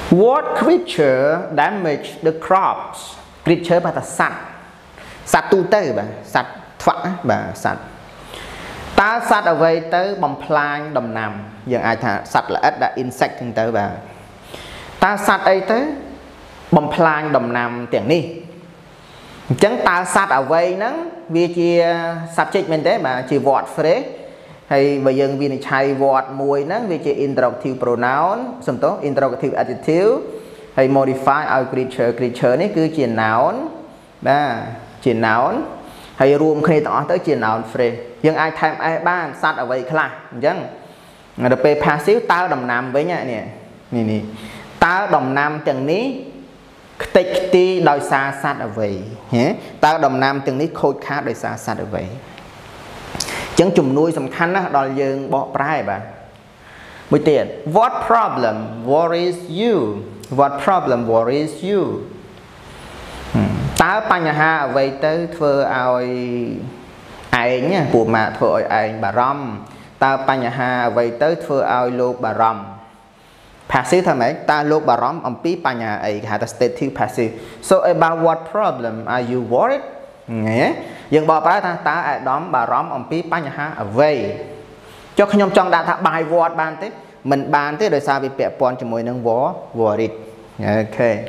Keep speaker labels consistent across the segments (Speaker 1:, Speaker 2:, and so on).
Speaker 1: What creature damaged the crops creature បាទសត្វសត្វទូទៅបាទសត្វថ្វាក់បាទសត្វតើសត្វអ្វីទៅបំផ្លាញដំណាំយើងអាចថាសត្វល្អិតដាក់ insect ហ្នឹងទៅបាទតើសត្វអីទៅបំផ្លាញដំណាំទាំងនេះអញ្ចឹងតើសត្វអ្វីហ្នឹងវាជា subject មែនទេបាទជា word phrase ហើយបើយើងវិនិច្ឆ័យ word មួយហ្នឹងវាជា interrogative pronoun សំទោស interrogative adjective ហើយ modify ឲ្យ creature នេះគឺជា noun បាទជា noun ហើយរួមគ្នាទាំងអស់ទៅជា noun phrase យើងអាចថែម s បានសត្វអ្វីខ្លះអញ្ចឹងដល់ពេល passive តើដំណាំវិញនេះតើដំណាំទាំងនេះខ្ទេចខ្ទីដោយសារសត្វអ្វីតើដំណាំទាំងនេះខូចខាតដោយសារសត្វអ្វីអញ្ចឹងជំនួយសំខាន់ណាស់ដល់យើងបកប្រែបាទមួយទៀត What problem worries you What problem worries you តើបញ្ហាអ្វីទៅធ្វើឲ្យឯងពួកម៉ាក់ធ្វើឲ្យឯងបារម្ភតើបញ្ហាអ្វីទៅធ្វើឲ្យលោកបារម្ភ passive ថាម៉េចតើលោកបារម្ភអំពីបញ្ហាអីគេហៅថា stative passive so about what problem are you worried យើងបកប្រែថាតើអាដាមបារម្ភអំពីបញ្ហាអ្វីចុះខ្ញុំចង់ដាក់ថា by what បានទេមិនបានទេដោយសារវាពាក់ព័ន្ធជាមួយនឹង worried អូខេ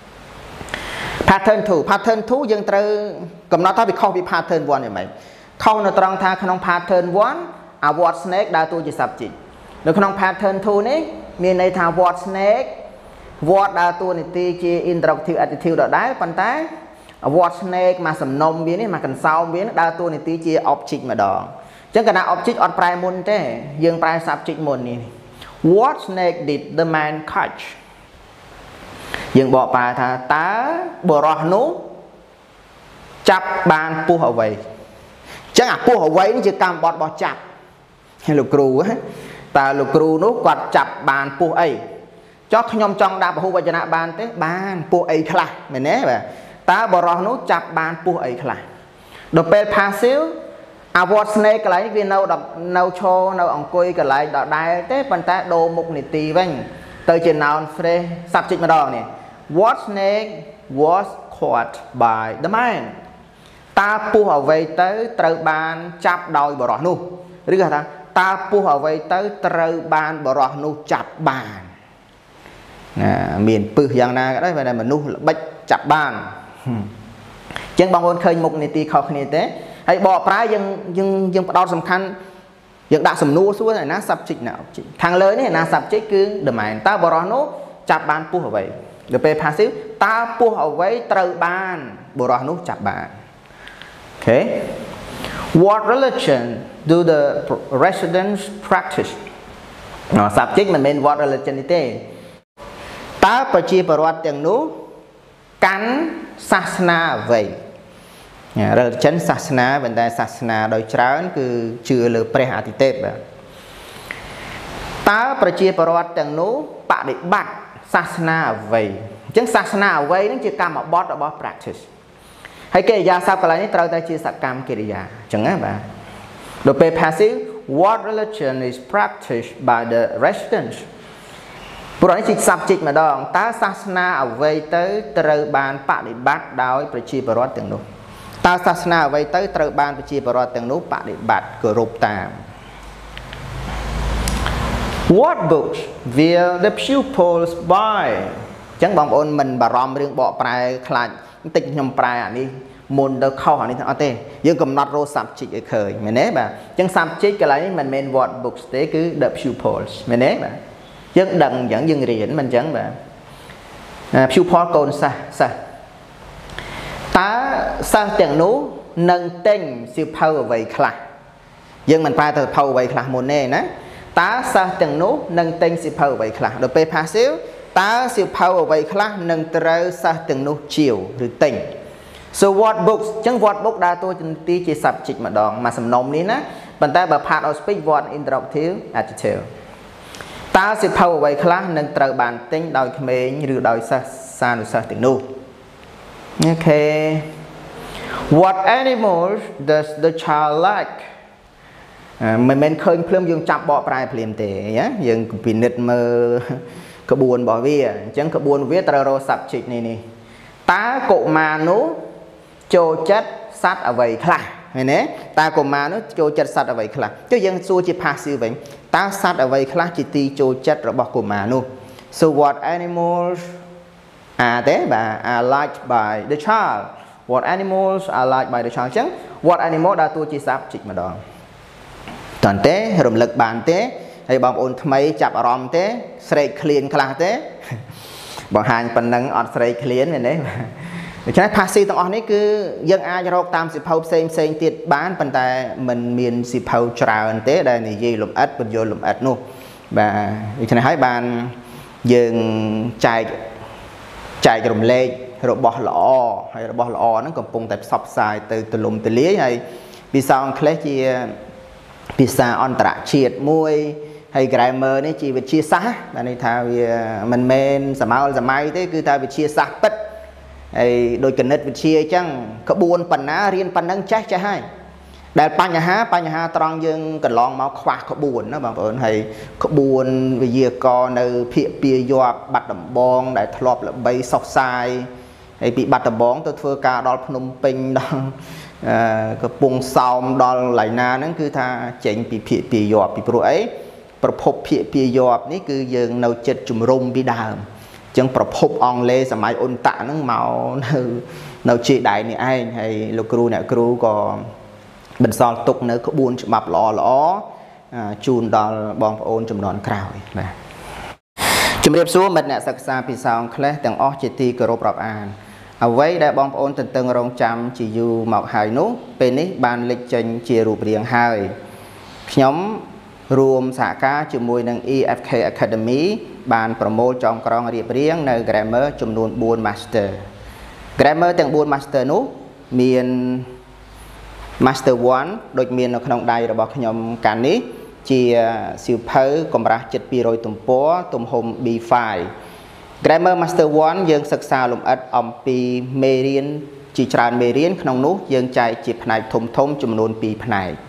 Speaker 1: pattern 2 យើងត្រូវកំណត់ថាវាខុសពី pattern 1យ៉ាងម៉េចខុសនៅត្រង់ថាក្នុង pattern 1 a word snake ដើរតួជា subject នៅក្នុង pattern 2 នេះមានន័យថា word snake word ដើរតួនាទីជា interrogative adjective ដដែលប៉ុន្តែ word snake មកសំណុំវានេះមកកន្សោមវាដើរតួនាទីជា object ម្ដងអញ្ចឹងកាលណា object អត់ប្រែមុនទេយើងប្រែ subject មុននេះ what snake did the man catch យើងបកប្រែថាតើបុរសនោះចាប់បានពស់អ្វីអញ្ចឹងអាពស់អ្វីនេះជាកម្មបត្តិរបស់ចាប់លោកគ្រូតើលោកគ្រូនោះគាត់ចាប់បានពស់អីចុះខ្ញុំចង់ដាក់ពហុវចនៈបានទេបានពស់អីខ្លះមែនទេបាទតើបរោះនោះចាប់បានពស់អីខ្លះដល់ពេល passive a word snake កន្លែងវានៅឈរនៅអង្គុយកន្លែងដដែលទេប៉ុន្តែដូរមុខនីតិវិញទៅជា noun phrase subject ម្ដងនេះ what snake was caught by the man តើពស់អ្វីទៅត្រូវបានចាប់ដោយបរោះនោះឬក៏ថាតើពស់អ្វីទៅត្រូវបានបរោះនោះចាប់បានមានពឹសយ៉ាងណាក៏ដោយតែមនុស្សល្បិចចាប់បានអញ្ចឹងបងប្អូនឃើញមុខនីតិខុសគ្នាទេហើយបកប្រែយើងផ្ដោតសំខាន់យើងដាក់សំណួរសួរថាណា subject ណា object ខាងលើនេះណា subject គឺ domain តើបរោះនោះចាប់បានពស់អ្វីដល់ពេល passive តើពស់អ្វីត្រូវបានបរោះនោះចាប់បានអូខេ What religion do the residents practice subject មិនមែន what religion ទេតើប្រជាពលរដ្ឋទាំងនោះកាន់សាសនាអ្វី religion សាសនាប៉ុន្តែសាសនាដោយច្រើនគឺជឿលើព្រះអាទិទេពបាទតើប្រជាពលរដ្ឋទាំងនោះបដិបត្តិសាសនាអ្វីអញ្ចឹងសាសនាអ្វីនឹងជាកម្មបត្តិរបស់ practice ហើយកិរិយាសព្ទកន្លែងនេះត្រូវតែជាសកម្មកិរិយាអញ្ចឹងណាបាទដល់ពេល passive what religion is practiced by the residents ព្រោះនេះជា subject ម្ដងតើសាសនាអ្វីទៅត្រូវបានបដិបត្តិដោយប្រជាពលរដ្ឋទាំងនោះតើសាសនាអ្វីទៅត្រូវបានប្រជាពលរដ្ឋទាំងនោះបដិបត្តិគោរពតាម What books will the pupils buy អញ្ចឹងបងប្អូនមិនបារម្ភរឿងបកប្រែខ្លាចបន្តិចខ្ញុំប្រែអានេះមុនទៅខុសអានេះអត់ទេយើងកំណត់ row subject ឲ្យឃើញមែនទេបាទអញ្ចឹង subject កន្លែងនេះមិនមែន what books ទេគឺ the pupils មែនទេបាទយើងដឹងអញ្ចឹងយើងរៀនមិនអញ្ចឹងបាទ pupil កូនសិស្សតើសិស្សទាំងនោះនឹងទិញសៀវភៅអ្វីខ្លះយើងមិនប្រែទៅសៀវភៅអ្វីខ្លះមុនទេណាតើសិស្សទាំងនោះនឹងទិញសៀវភៅអ្វីខ្លះដល់ពេល passive តើសៀវភៅអ្វីខ្លះនឹងត្រូវសិស្សទាំងនោះជាវឬទិញ so what books អញ្ចឹង what book ដើរតួនាទីជា subject ម្ដងមកសំណុំនេះណាប៉ុន្តែបើ part of speech what interrogative adjective តើសៀវភៅអ្វីខ្លះនឹងត្រូវបានទិញដោយក្មេងឬដោយសិស្សសានុសិស្សទាំងនោះអូខេ What animals does the child like មិនមែនឃើញភ្លាមយើងចាប់បកប្រែភ្លាមទេណាយើងពិនិត្យមើលក្បួនរបស់វាអញ្ចឹងក្បួនវាត្រូវរក subject នេះតើកុមារនោះចូលចិត្តសត្វអ្វីខ្លះឃើញទេតើកុមារនោះចូលចិត្តសត្វអ្វីខ្លះចុះយើងសួរជា passive វិញតើសត្វអ្វីខ្លះជាទីចូលចិត្តរបស់កុមារនោះ so what animals are liked by the child what animals are liked by the child អញ្ចឹង what animal ដើរតួជា subject ម្ដងតើទេរំលឹកបានទេហើយបងប្អូនថ្មីចាប់អារម្មណ៍ទេស្រេកឃ្លានខ្លះទេបង្ហាញប៉ុណ្ណឹងអត់ស្រេកឃ្លានមែនទេដូច្នេះ passive ទាំងអស់នេះគឺយើងអាចរកតាមសិភៅផ្សេងទៀតបានប៉ុន្តែมันមានសិភៅច្រើនទេដែលនិយាយលម្អិតបញ្យល់លម្អិតនោះបាទដូច្នេះហើយបានយើងចែករំលែករបស់ល្អហើយរបស់ល្អហ្នឹងកំពុងតែផ្សព្វផ្សាយទៅទូលំទូលាយហើយភាសាអង់គ្លេសជាភាសាអន្តរជាតិមួយហើយ grammar នេះជាវិទ្យាសាស្ត្របានន័យថាវាមិនមែនសម័យទេគឺថាវិទ្យាសាស្ត្រពិតហើយដោយគណិតវិទ្យាអញ្ចឹងក្បួនប៉ុណ្ណារៀនប៉ុណ្ណឹងចេះហើយដែលបញ្ហាត្រង់យើងកន្លងមកខ្វះក្បួនណាបងប្អូនហើយក្បួនវិទ្យាករនៅភាគពាយ័ព្យបាត់ដំបងដែលធ្លាប់ល្បីសុខសាយហើយពីបាត់ដំបងទៅធ្វើការដល់ភ្នំពេញដល់កំពង់សោមដល់ឡៃណាហ្នឹងគឺថាចេញពីភាគពាយ័ព្យពីព្រោះអីប្រភពភាគពាយ័ព្យនេះគឺយើងនៅចិត្តជំរុំពីដើមអញ្ចឹងប្រភពអង់គ្លេសសម័យអ៊ុនតាក់ហ្នឹងមកនៅជាដៃនេះឯងហើយលោកគ្រូអ្នកគ្រូក៏បន្សល់ទុកនៅក្បួនច្បាប់ល្អជូនដល់បងប្អូនចំនួនក្រោយបាទជំរាបសួរមិត្តអ្នកសិក្សាភាសាអង់គ្លេសទាំងអស់ជាទីគោរពរាប់អានអ្វីដែលបងប្អូនទន្ទឹងរង់ចាំជាយូរមកហើយនោះពេលនេះបានលេចចេញជារូបរាងហើយខ្ញុំរួមសហការជាមួយនឹង EFK Academy បានប្រមូលចងក្រងរៀបរៀងនៅ grammar ចំនួន4 master grammar ទាំង4 master នោះមាន master 1ដូចមាននៅក្នុងដៃរបស់ខ្ញុំកាលនេះជាសៀវភៅកម្រាស់ជិត200ទំព័រទំហំ B5 grammar master 1យើងសិក្សាលម្អិតអំពីមេរៀនជាច្រើនមេរៀនក្នុងនោះយើងចែកជាផ្នែកធំចំនួន2ផ្នែក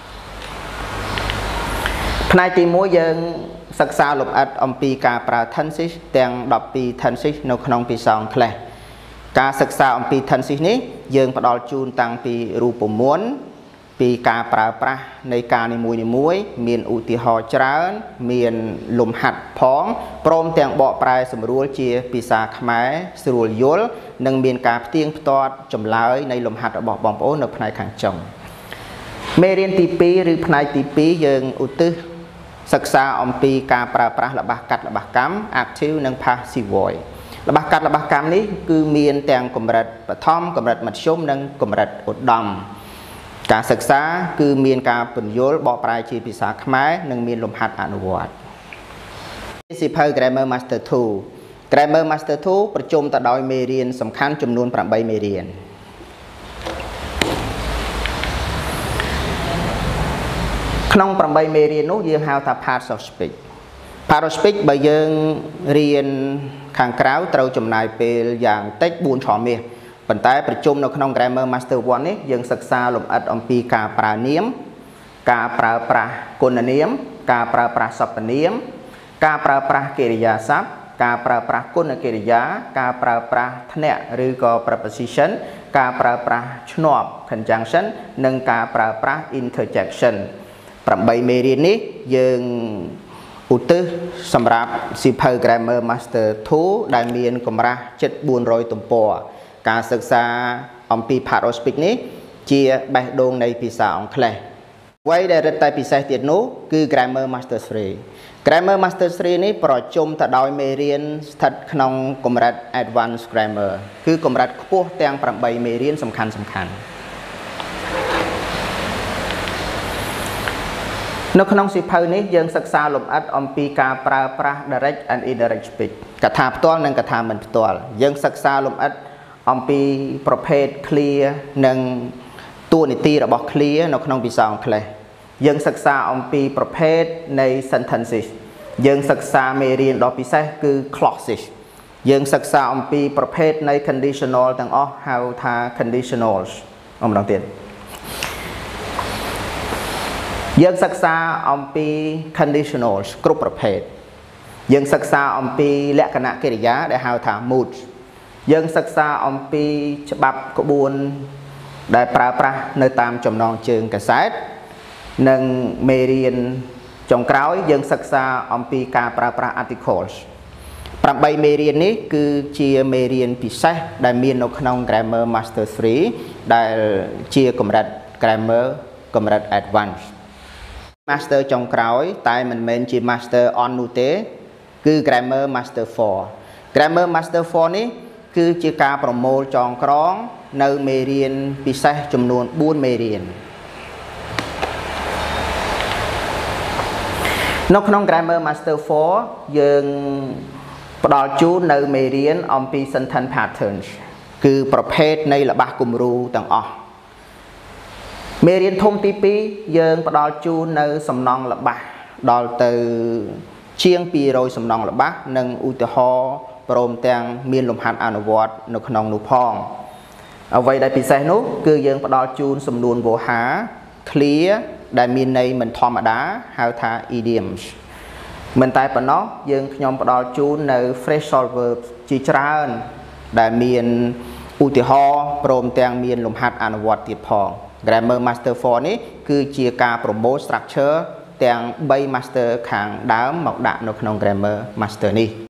Speaker 1: ផ្នែកទី1យើងសិក្សាលម្អិតអំពីការប្រើ tenses ទាំង12 tenses នៅក្នុងភាសាអង់គ្លេសការសិក្សាអំពី tenses នេះយើងផ្ដល់ជូនតាំងពីរូបមន្តពីការប្រើប្រាស់នៃការនីមួយមានឧទាហរណ៍ច្រើនមានលំហាត់ផងព្រមទាំងបកប្រែសម្រួលជាភាសាខ្មែរស្រួលយល់និងមានការផ្ទៀងផ្ទាត់ចម្លើយនៃលំហាត់របស់បងប្អូននៅផ្នែកខាងចុងមេរៀនទី2ឬផ្នែកទី2យើងឧទ្ទិសសិក្សាអំពីការប្រើប្រាស់ល្បះកាត់ល្បះកម្ម active និង passive voice ល្បះកាត់ល្បះកម្មនេះគឺមានទាំងកម្រិតបឋមកម្រិតមធ្យមនិងកម្រិតឧត្តមការសិក្សាគឺមានការពន្យល់បកប្រែជាភាសាខ្មែរនិងមានលំហាត់អនុវត្តសៀវភៅ Grammar Master 2 Grammar Master 2ប្រជុំទៅដោយមេរៀនសំខាន់ចំនួន8មេរៀនក្នុង8មេរៀននោះយើងហៅថា parts of speech parts of speech បើយើងរៀនខាងក្រៅត្រូវចំណាយពេលយ៉ាងតិច4 ឆមាសប៉ុន្តែប្រជុំនៅក្នុង Grammar Master 1នេះយើងសិក្សាលម្អិតអំពីការប្រើនាមការប្រើប្រាស់គុណនាមការប្រើប្រាស់សព្វនាមការប្រើប្រាស់កិរិយាសព្ទការប្រើប្រាស់គុណកិរិយាការប្រើប្រាស់ធ្នាក់ឬក៏ preposition ការប្រើប្រាស់ឈ្នាប់ conjunction និងការប្រើប្រាស់ interjection 8មេរៀននេះយើងឧទ្ទិសសម្រាប់សៀវភៅ Grammar Master 2ដែលមានកម្រាស់ជិត400ទំព័រការសិក្សាអំពី part of speech នេះជាបេះដូងនៃភាសាអង់គ្លេសអ្វីដែលរឹតតែពិសេសទៀតនោះគឺ Grammar Master 3 Grammar Master 3នេះប្រជុំទៅដោយមេរៀនស្ថិតក្នុងកម្រិត Advanced Grammar គឺកម្រិតខ្ពស់ទាំង8មេរៀនសំខាន់នៅក្នុងសៀវភៅនេះយើងសិក្សាលម្អិតអំពីការប្រើប្រាស់ direct and indirect speech កថាផ្ទាល់និងកថាមិនផ្ទាល់យើងសិក្សាលម្អិតអំពីប្រភេទ clear និងតួនាទីរបស់ clear នៅក្នុងភាសាអង់គ្លេសយើងសិក្សាអំពីប្រភេទនៃ sentences យើងសិក្សាមេរៀនដ៏ពិសេសគឺ clauses យើងសិក្សាអំពីប្រភេទនៃ conditional ទាំងអស់ហៅថា conditionals ម្ដងទៀតយើងសិក្សាអំពី conditionals គ្រប់ប្រភេទ dương sắc xa ông pi lẽ cả nạ kê giá để hào thả mood dương sắc xa ông pi bập có buôn đại pra nơi tam trong non trường cả sách nâng mê riêng trong cõi dương sắc xa ông pi ca pra articles Pram bay mê riêng ní cứ chia mê riêng pi sách đại miền nông nông grammar master 3 đại chia công rạch grammar công rạch advanced master trong cõi tại mình chia master on nụ tế cứ grammar master 4 grammar master 4 ní cứ chia ca promote trong cõi nơi mê riêng pi sách chùm luôn 4 mê riêng nông nông grammar master 4 dương đòi chú nơi mê riêng ông pi sentence patterns cứประเภท này là ba cùng ru tầng o mê riêng thông tí pi dương đòi chú nơi sầm non là ba đòi từ chiêng pi rồi sầm non là ba nâng u tê ho prom tang miên lồng hạt an vọt nông nông nụ phong ở vậy đại pi sai nốt cứ dương đòi chú sầm luôn vô há clear đại miên này mình thò mà đá hao tha idioms mình tại phần nó dương nhóm đòi chú nơi phrasal verb chỉ trơn đại miền u tì ho prom tang miền lồng hạt an vọt tiệt phong grammar master 4 ní cứ chia ca promote structure tang bay master khang đám mọc đạn nó trong grammar master ní